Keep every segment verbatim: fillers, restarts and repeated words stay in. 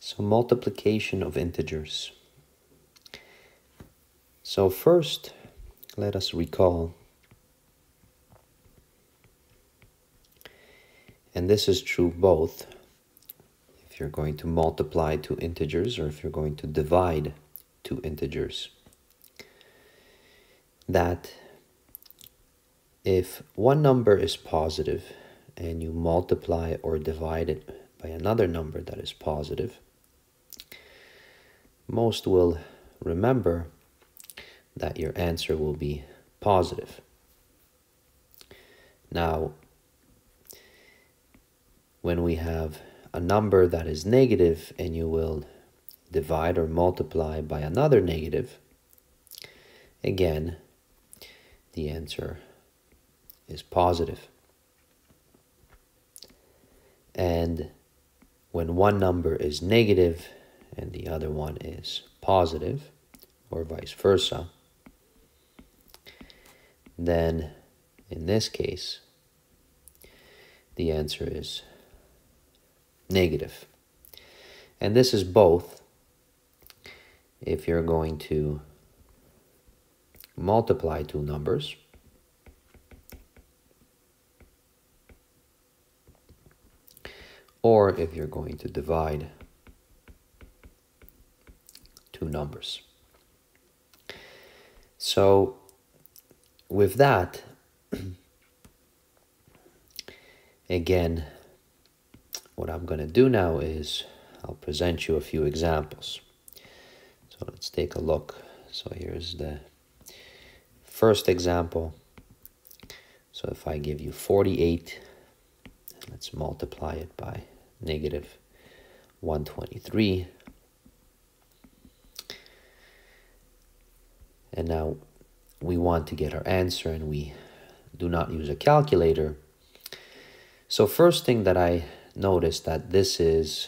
So multiplication of integers. So first, let us recall, and this is true both if you're going to multiply two integers or if you're going to divide two integers, that if one number is positive and you multiply or divide it by another number that is positive, most will remember that your answer will be positive. Now, when we have a number that is negative and you will divide or multiply by another negative, again, the answer is positive. And when one number is negative and the other one is positive, or vice versa, then in this case, the answer is negative. And this is both if you're going to multiply two numbers or if you're going to divide two numbers. So with that, again, what I'm going to do now is I'll present you a few examples. So let's take a look. So here's the first example. So if I give you forty-eight, let's multiply it by negative one hundred twenty-three. And now we want to get our answer and we do not use a calculator. So first thing that I noticed that this is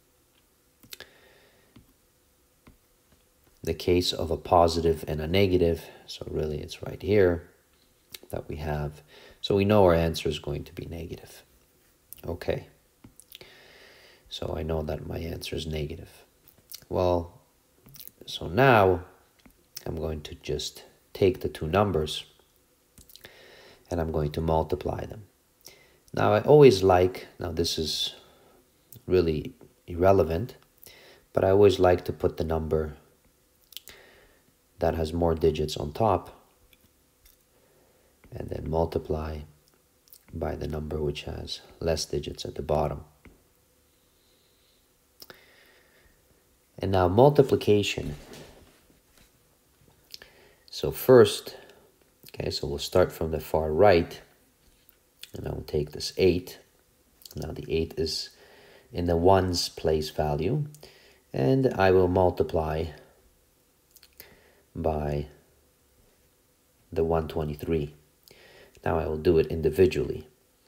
the case of a positive and a negative. So really it's right here that we have. So we know our answer is going to be negative. Okay. So I know that my answer is negative. Well, so now I'm going to just take the two numbers and I'm going to multiply them. Now I always like, now this is really irrelevant, but I always like to put the number that has more digits on top and then multiply by the number which has less digits at the bottom. And now multiplication. So first, okay, so we'll start from the far right, and I will take this eight. Now the eight is in the ones place value, and I will multiply by the one hundred twenty-three. Now I will do it individually.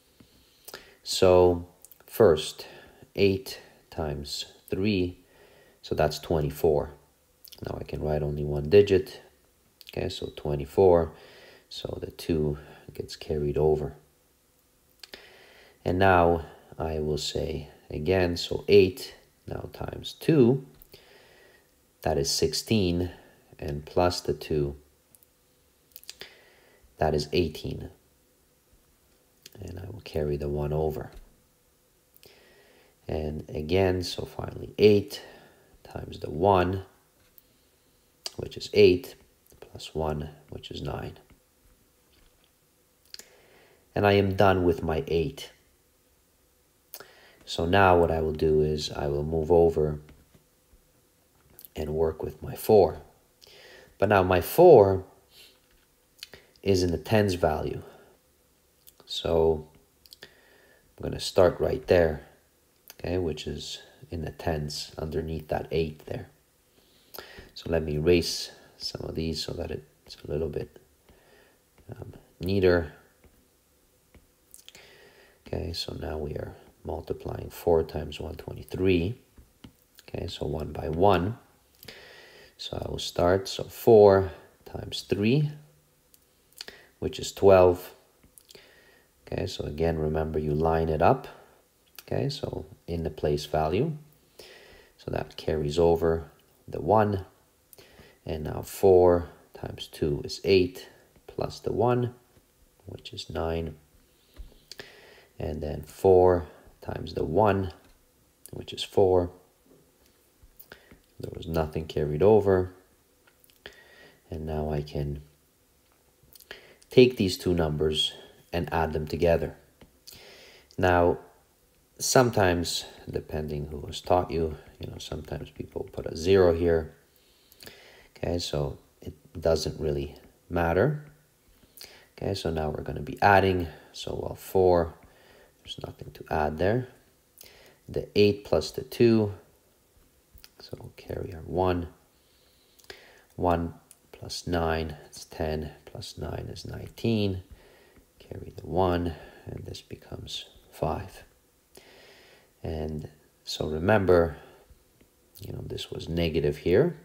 So first, eight times three, so that's twenty-four. Now I can write only one digit. Okay, so twenty-four, so the two gets carried over. And now I will say again, so eight now times two, that is sixteen, and plus the two, that is eighteen. And I will carry the one over. And again, so finally eight times the one, which is eight, plus one, which is nine. And I am done with my eight. So now what I will do is I will move over and work with my four. But now my four is in the tens value. So I'm going to start right there, okay, which is in the tens underneath that eight there. So let me erase some of these so that it's a little bit um, neater. Okay, so now we are multiplying four times one hundred twenty-three. Okay, so one by one. So I will start, so four times three, which is twelve. Okay, so again, remember you line it up. Okay, so in the place value. So that carries over the one. And now four times two is eight, plus the one, which is nine. And then four times the one, which is four. There was nothing carried over. And now I can take these two numbers and add them together. Now, sometimes, depending who has taught you, you know, sometimes people put a zero here. Okay, so it doesn't really matter. Okay, so now we're going to be adding. So, well, four, there's nothing to add there. The eight plus the two, so we'll carry our one. one plus nine, it's ten, plus nine is nineteen. Carry the one, and this becomes five. And so remember, you know, this was negative here.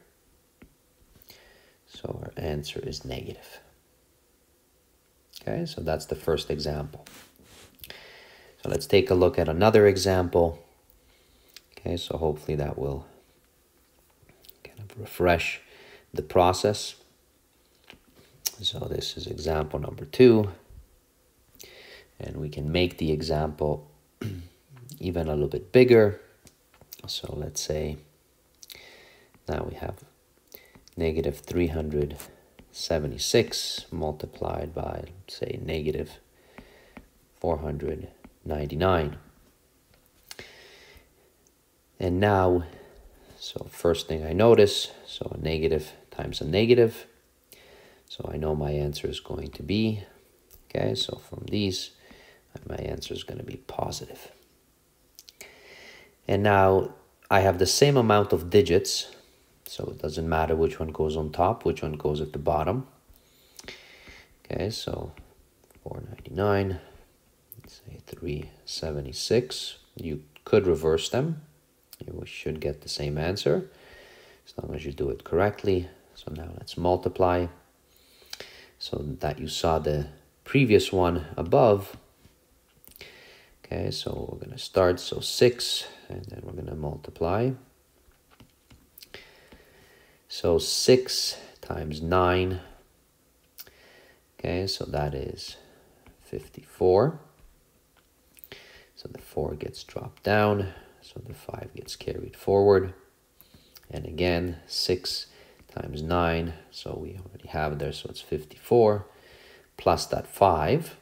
So our answer is negative. Okay, so that's the first example. So let's take a look at another example. Okay, so hopefully that will kind of refresh the process. So this is example number two. And we can make the example even a little bit bigger. So let's say now we have negative three hundred seventy-six multiplied by, say, negative four hundred ninety-nine. And now, so first thing I notice, so a negative times a negative. So I know my answer is going to be, okay, so from these, my answer is going to be positive. And now I have the same amount of digits, so it doesn't matter which one goes on top, which one goes at the bottom. Okay, so four ninety-nine, let's say three seventy-six. You could reverse them. You should get the same answer as long as you do it correctly. So now let's multiply. So that you saw the previous one above. Okay, so we're going to start, so six, and then we're going to multiply. So six times nine, okay, so that is fifty-four. So the four gets dropped down, so the five gets carried forward. And again, six times nine, so we already have it there, so it's fifty-four, plus that five.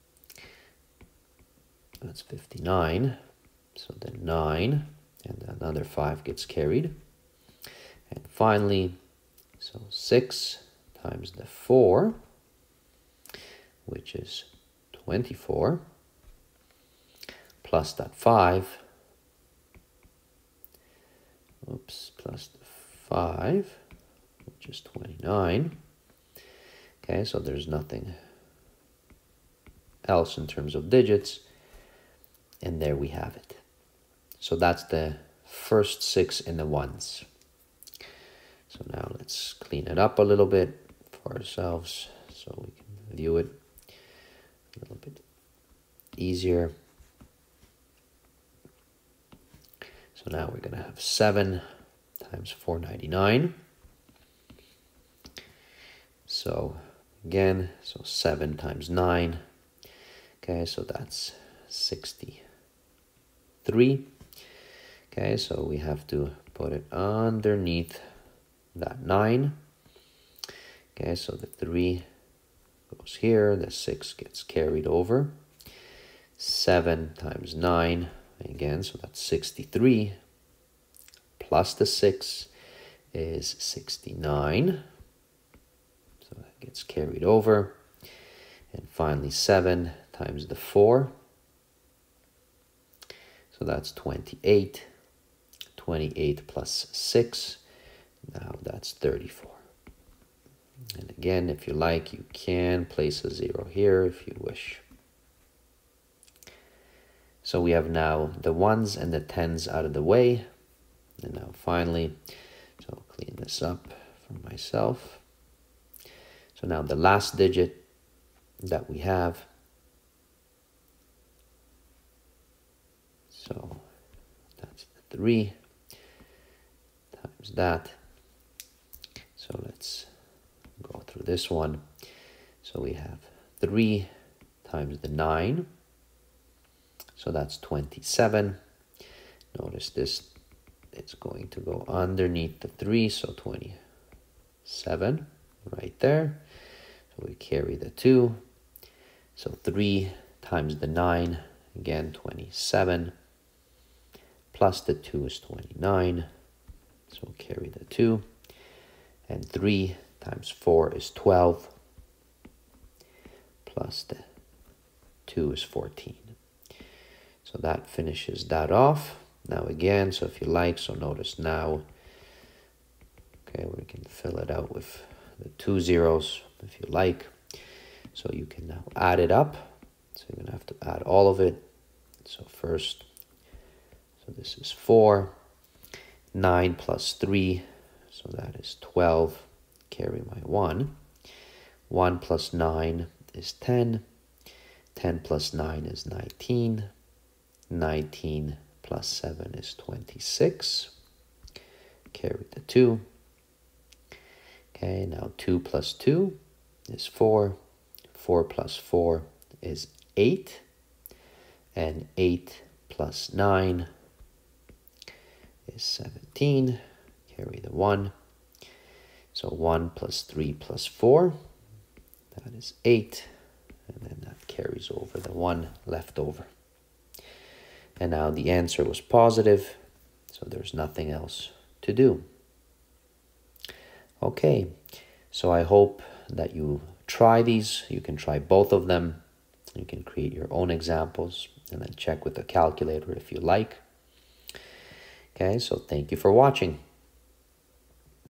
That's fifty-nine, so then nine, and another five gets carried. And finally, so six times the four, which is twenty-four, plus that five, oops, plus the five, which is twenty-nine. Okay, so there's nothing else in terms of digits. And there we have it. So that's the first six in the ones. So now let's clean it up a little bit for ourselves so we can view it a little bit easier. So now we're going to have seven times four ninety-nine. So again, so seven times nine. Okay, so that's sixty-three. Okay, so we have to put it underneath that nine. Okay, so the three goes here, the six gets carried over. seven times nine, again, so that's sixty-three, plus the six is sixty-nine. So that gets carried over. And finally, seven times the four. So that's twenty-eight. twenty-eight plus six. Now that's thirty-four. And again, if you like, you can place a zero here if you wish. So we have now the ones and the tens out of the way. And now finally, so I'll clean this up for myself. So now the last digit that we have. So that's the three. times that. So let's go through this one. So we have three times the nine. So that's twenty-seven. Notice this, it's going to go underneath the three, so twenty-seven right there. So we carry the two. So three times the nine, again, twenty-seven. Plus the two is twenty-nine. So we'll carry the two. And three times four is twelve. Plus the two is fourteen. So that finishes that off. Now again, so if you like, so notice now, okay, we can fill it out with the two zeros if you like. So you can now add it up. So you're gonna have to add all of it. So first, so this is four, nine plus three, so that is twelve, carry my one. one plus nine is ten, ten plus nine is nineteen, nineteen plus seven is twenty-six, carry the two. Okay, now two plus two is four, four plus four is eight, and eight plus nine is seventeen, carry the one. So one plus three plus four, that is eight, and then that carries over the one left over. And now the answer was positive, so there's nothing else to do. Okay, so I hope that you try these. You can try both of them. You can create your own examples and then check with the calculator if you like. Okay, so thank you for watching.